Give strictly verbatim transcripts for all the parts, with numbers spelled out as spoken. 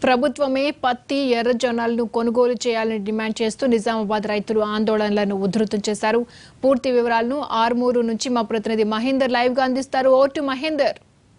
ప్రభుత్వమే పత్తి ఎర్రజొన్నలను కొనుగోలు చేయాలని డిమాండ్ చేస్తూ నిజామాబాద్ రైతులు ఆందోళనలను ఉధృతం చేశారు. పూర్తి వివరాలను ఆర్మూరు నుంచి మా ప్రతినిధి మహేందర్ లైవ్ గా అందిస్తారు. ఓ టు మహేందర్.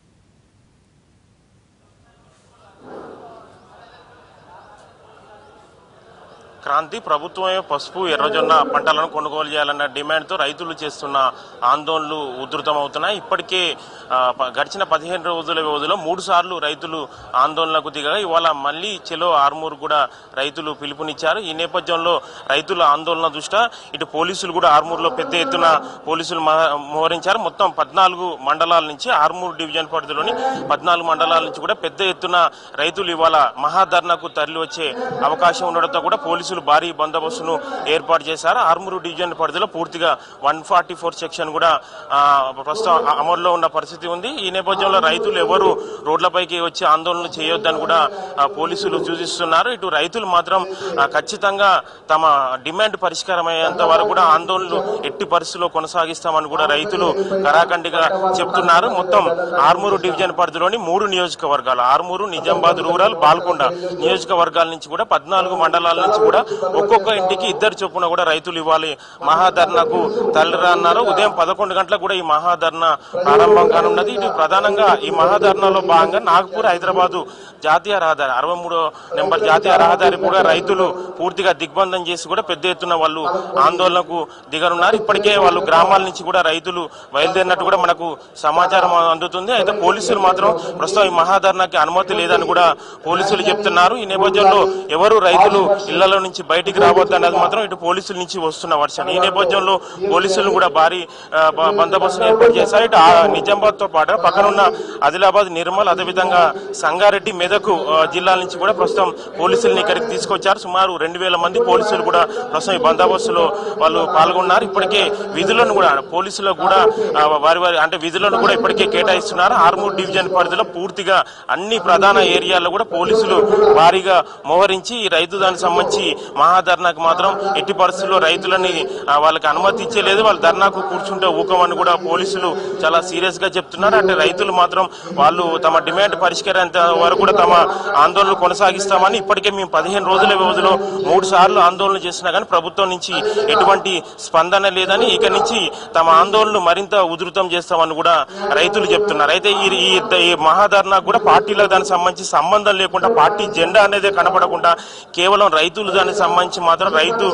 క్రాంతి ప్రభుత్వమే పసుపు ఎర్రజొన్న పంటలను కొనుగోలు చేయాలన్న డిమాండ్తో రైతులు చేస్తున్న ఆందోళనలు ఉధృతమవుతున్నాయి. ఇప్పటికే గడిచిన పదిహేను రోజుల వ్యవధిలో మూడు సార్లు రైతులు ఆందోళనకు దిగగా ఇవాళ మళ్లీ చెలో ఆర్మూరు కూడా రైతులు పిలుపునిచ్చారు. ఈ నేపథ్యంలో రైతుల ఆందోళన దృష్ట్యా ఇటు పోలీసులు కూడా ఆర్మూరులో పెద్ద ఎత్తున పోలీసులు మోహరించారు. మొత్తం పద్నాలుగు మండలాల నుంచి ఆర్మూరు డివిజన్ పరిధిలోని పద్నాలుగు మండలాల నుంచి కూడా పెద్ద ఎత్తున రైతులు ఇవాళ మహాధర్నాకు తరలి వచ్చే అవకాశం ఉండడంతో కూడా పోలీసులు భారీ బందోబస్తును ఏర్పాటు చేశారు. ఆర్మూరు డివిజన్ పరిధిలో పూర్తిగా వన్ ఫార్టీ ఫోర్ సెక్షన్ కూడా ప్రస్తుతం అమల్లో ఉన్న పరిస్థితి ఉంది. ఈ నేపథ్యంలో రైతులు ఎవరు రోడ్లపైకి వచ్చి ఆందోళన చేయొద్దని కూడా పోలీసులు సూచిస్తున్నారు. ఇటు రైతులు మాత్రం ఖచ్చితంగా తమ డిమాండ్ పరిష్కారం అయ్యేంత వరకు కూడా ఆందోళనలు ఎట్టి పరిస్థితుల్లో కొనసాగిస్తామని కూడా రైతులు కరాఖండిగా చెప్తున్నారు. మొత్తం ఆర్మూరు డివిజన్ పరిధిలోని మూడు నియోజకవర్గాలు ఆర్మూరు, నిజామాబాద్ రూరల్, బాల్కొండ నియోజకవర్గాల నుంచి కూడా పద్నాలుగు మండలాల నుంచి కూడా ఒక్కొక్క ఇంటికి ఇద్దరు చొప్పున కూడా రైతులు ఇవ్వాలి మహాధర్నాకు తరలిరా అన్నారు. ఉదయం పదకొండు గంటలకు కూడా ఈ మహాధర్నా ప్రారంభం కానున్నది. ఇటు ప్రధానంగా ఈ మహాధర్నాలో భాగంగా నాగపూర్ హైదరాబాదు జాతీయ రహదారి అరవై మూడో నెంబర్ జాతీయ రహదారి కూడా రైతులు పూర్తిగా దిగ్బంధం చేసి కూడా పెద్ద ఎత్తున వాళ్ళు ఆందోళనకు దిగనున్నారు. ఇప్పటికే వాళ్ళు గ్రామాల నుంచి కూడా రైతులు బయలుదేరినట్టు కూడా మనకు సమాచారం అందుతుంది. అయితే పోలీసులు మాత్రం ప్రస్తుతం ఈ మహాధర్నాకి అనుమతి లేదని కూడా పోలీసులు చెప్తున్నారు. ఈ నేపథ్యంలో ఎవరు రైతులు ఇళ్లలో నుంచి బయటికి రావద్దన్నది మాత్రం ఇటు పోలీసుల నుంచి వస్తున్న వర్షం. ఈ నేపథ్యంలో పోలీసులు కూడా భారీ బందోబస్తు ఏర్పాటు చేశారు. ఇటు నిజామాబాద్ తో పాటు పక్కనున్న ఆదిలాబాద్, నిర్మల్, అదేవిధంగా సంగారెడ్డి, మెదక్ జిల్లాల నుంచి కూడా ప్రస్తుతం పోలీసులను ఇక్కడికి తీసుకొచ్చారు. సుమారు రెండు వేల మంది పోలీసులు కూడా ప్రస్తుతం ఈ బందోబస్తులో వాళ్ళు పాల్గొన్నారు. ఇప్పటికే విధులను కూడా పోలీసులు కూడా వారి వారి అంటే విధులను కూడా ఇప్పటికే కేటాయిస్తున్నారు. ఆర్మూరు డివిజన్ పరిధిలో పూర్తిగా అన్ని ప్రధాన ఏరియాల్లో కూడా పోలీసులు భారీగా మోహరించి ఈ రైతు దానికి సంబంధించి మహాధర్నాకు మాత్రం ఎట్టి పరిస్థితుల్లో రైతులని వాళ్ళకి అనుమతి ఇచ్చేలేదు. వాళ్ళు ధర్నాకు కూర్చుంటే ఊకమని కూడా పోలీసులు చాలా సీరియస్ గా చెప్తున్నారు. అంటే రైతులు మాత్రం వాళ్ళు తమ డిమాండ్ పరిష్కరించేంత వరకు కూడా తమ ఆందోళనలు కొనసాగిస్తామని ఇప్పటికే మేము పదిహేను రోజుల వ్యవధిలో మూడు సార్లు ఆందోళన చేసినా కానీ ప్రభుత్వం నుంచి ఎటువంటి స్పందన లేదని ఇక నుంచి తమ ఆందోళనలు మరింత ఉధృతం చేస్తామని కూడా రైతులు చెప్తున్నారు. అయితే ఈ మహాధర్నాకు కూడా పార్టీలకు దానికి సంబంధించి సంబంధం లేకుండా పార్టీ జెండా అనేది కనపడకుండా కేవలం రైతులు దానికి సంబంధించి మాత్రం రైతు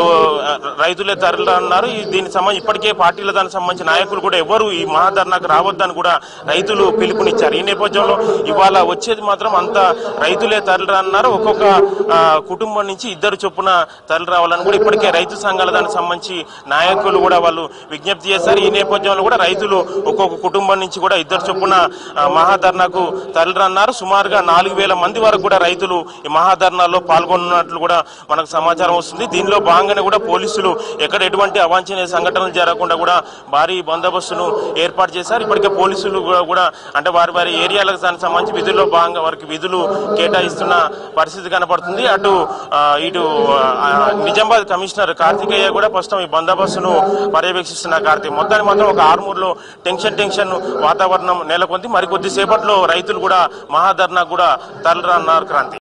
రైతులే తరలి అన్నారు. దీనికి సంబంధించి ఇప్పటికే పార్టీల దానికి సంబంధించిన నాయకులు కూడా ఎవరు ఈ మహాధర్నాకు రావద్దని కూడా రైతులు పిలుపునిచ్చారు. ఈ నేపథ్యంలో ఇవాళ వచ్చేది మాత్రం అంతా రైతులే తరలి అన్నారు. ఒక్కొక్క కుటుంబం నుంచి ఇద్దరు చొప్పున తరలి రావాలని కూడా ఇప్పటికే రైతు సంఘాల దానికి సంబంధించి నాయకులు కూడా వాళ్ళు విజ్ఞప్తి చేశారు. ఈ నేపథ్యంలో కూడా రైతులు ఒక్కొక్క కుటుంబం నుంచి కూడా ఇద్దరు చొప్పున మహాధర్నాకు తరలి అన్నారు. సుమారుగా నాలుగు వేల మంది వరకు కూడా రైతులు ఈ మహాధర్నాలో పాల్గొన్నట్లు కూడా మనకు సమాచారం వస్తుంది. దీనిలో భాగంగానే కూడా పోలీసులు ఎక్కడ ఎటువంటి అవాంఛనీయ సంఘటనలు జరగకుండా కూడా భారీ బందోబస్తును ఏర్పాటు చేశారు. ఇప్పటికే పోలీసులు కూడా అంటే వారి వారి ఏరియాలకు దానికి సంబంధించి విధుల్లో భాగంగా వారికి విధులు కేటాయిస్తున్న పరిస్థితి కనపడుతుంది. అటు ఇటు నిజామాబాద్ కమిషనర్ కార్తికేయ కూడా ప్రస్తుతం ఈ బందోబస్తును పర్యవేక్షిస్తున్న కార్తీక్ మొత్తాన్ని మాత్రం ఒక ఆర్మూరులో టెన్షన్ టెన్షన్ వాతావరణం నెలకొంది. మరి కొద్దిసేపట్లో రైతులు కూడా మహాధర్నా కూడా తరలిరా అన్నారు. క్రాంతి.